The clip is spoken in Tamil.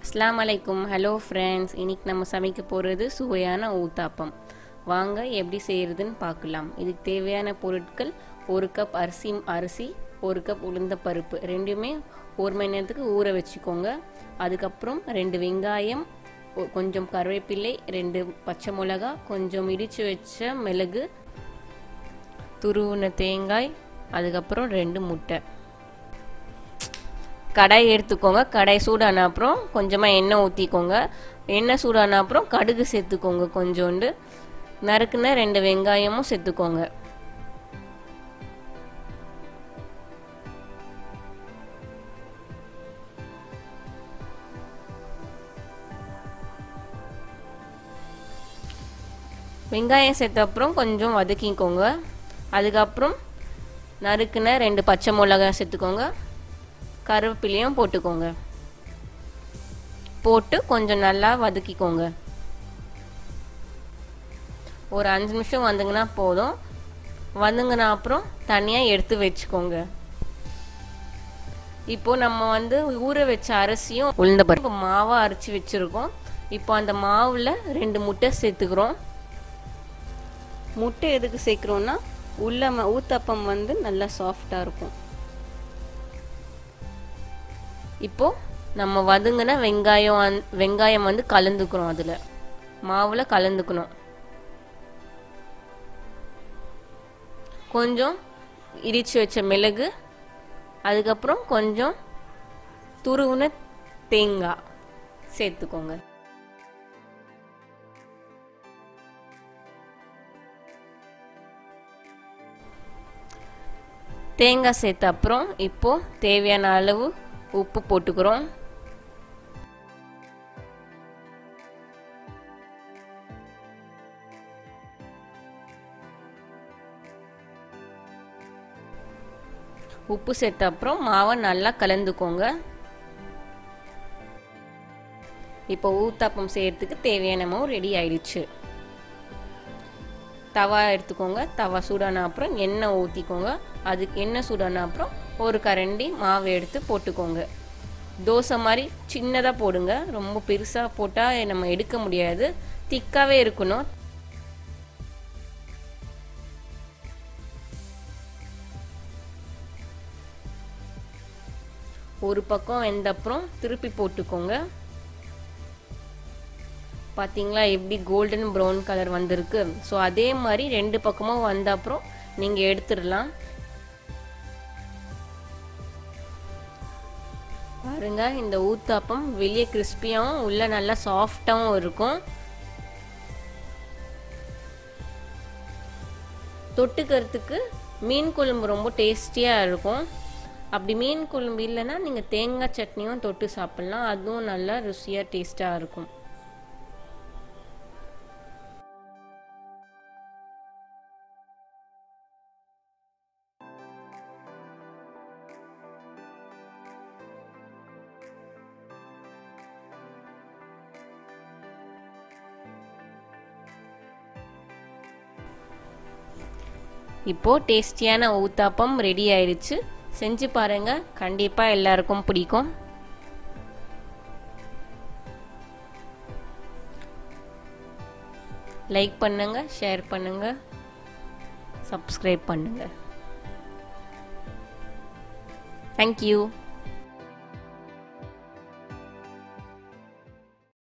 அஸ்ஸலாமு அலைக்கும். ஹலோ ஃப்ரெண்ட்ஸ், இன்னைக்கு நம்ம சமைக்க போகிறது சுவையான ஊத்தாப்பம். வாங்க எப்படி செய்யறதுன்னு பார்க்கலாம். இதுக்கு தேவையான பொருட்கள்: 1 கப் அரிசி, 1 கப் உளுந்த பருப்பு, ரெண்டுமே 1 மணி நேரத்துக்கு ஊற வச்சுக்கோங்க. அதுக்கப்புறம் 2 வெங்காயம், கொஞ்சம் கருவேப்பிலை, 2 பச்சை மிளகாய், கொஞ்சம் இடித்து வச்ச மிளகு, துருவின தேங்காய், அதுக்கப்புறம் 2 முட்டை. கடாய் எடுத்துக்கோங்க. கடாய் சூடான அப்புறம் கொஞ்சமாக எண்ணெய் ஊற்றிக்கோங்க. எண்ணெய் சூடான அப்புறம் கடுகு சேர்த்துக்கோங்க. கொஞ்சோண்டு நறுக்குன 2 வெங்காயமும் சேர்த்துக்கோங்க. வெங்காயம் சேர்த்த அப்புறம் கொஞ்சம் வதக்கிக்கோங்க. அதுக்கப்புறம் நறுக்குன 2 பச்சை மிளகாய் சேர்த்துக்கோங்க. கருவேப்பிலையும் போட்டுக்கோங்க. போட்டு கொஞ்சம் நல்லா வதக்கிக்கோங்க. ஒரு 5 நிமிஷம் வதங்கினா போதும். வதங்கின அப்புறம் தனியாக எடுத்து வச்சுக்கோங்க. இப்போ நம்ம ஊற வச்ச அரிசியும் உளுந்த பருப்பு மாவாக அரைச்சி வச்சுருக்கோம். இப்போ அந்த மாவில் 2 முட்டை சேர்த்துக்கிறோம். முட்டை எதுக்கு சேர்க்குறோன்னா ஊத்தாப்பம் நல்லா சாஃப்டாக இருக்கும். இப்போ நம்ம வதங்கின வெங்காயம் கலந்துக்கிறோம். அதில் மாவில் கலந்துக்கணும். கொஞ்சம் இடித்து வச்ச மிளகு, அதுக்கப்புறம் கொஞ்சம் துருவின தேங்காய் சேர்த்துக்கோங்க. தேங்காய் சேர்த்த அப்புறம் இப்போ தேவையான அளவு உப்பு போட்டுக்கிறோம். உப்பு சேர்த்த அப்புறம் மாவை நல்லா கலந்துக்கோங்க. இப்போ ஊத்தாப்பம் செய்யறதுக்கு தேவையான மாவு ரெடி ஆயிடுச்சு. தவா எடுத்துக்கோங்க. தவா சூடான அப்புறம் எண்ணெய் ஊற்றிக்கோங்க. அதுக்கு எண்ணெய் சூடான அப்புறம் ஒரு கரண்டி மாவு எடுத்து போட்டுக்கோங்க. தோசை மாதிரி சின்னதாக போடுங்க. ரொம்ப பெருசாக போட்டால் நம்ம எடுக்க முடியாது. திக்காகவே இருக்கணும். ஒரு பக்கம் வெந்த அப்புறம் திருப்பி போட்டுக்கோங்க. பார்த்தீங்களா எப்படி கோல்டன் ப்ரௌன் கலர் வந்திருக்கு. ஸோ அதே மாதிரி 2 பக்கமும் வந்த அப்புறம் நீங்கள் எடுத்துடலாம். பாருங்க, இந்த ஊத்தாப்பம் வெளியே கிறிஸ்பியாகவும் உள்ள நல்லா சாஃப்டாகவும் இருக்கும். தொட்டுக்கிறதுக்கு மீன் குழம்பு ரொம்ப டேஸ்டியாக இருக்கும். அப்படி மீன் குழம்பு இல்லைன்னா நீங்கள் தேங்காய் சட்னியும் தொட்டு சாப்பிட்லாம். அதுவும் நல்லா ருசியாக டேஸ்டாக இருக்கும். இப்போ டேஸ்டியான ஊத்தாப்பம் ரெடி ஆயிடுச்சு. செஞ்சு பாருங்க, கண்டிப்பா எல்லாருக்கும் பிடிக்கும். லைக் பண்ணுங்க, ஷேர் பண்ணுங்க, சப்ஸ்கிரைப் பண்ணுங்க. தேங்க்யூ.